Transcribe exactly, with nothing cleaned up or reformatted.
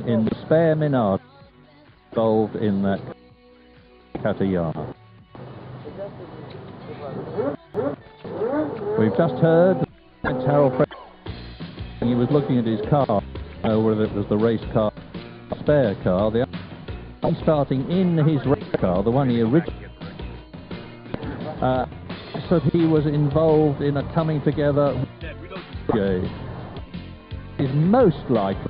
in the spare Minardi involved in that Katayama. We've just heard that Harold Fred, he was looking at his car, I don't know whether it was the race car, spare car, the one starting in his race car, the one he originally uh, so he was involved in a coming together is most likely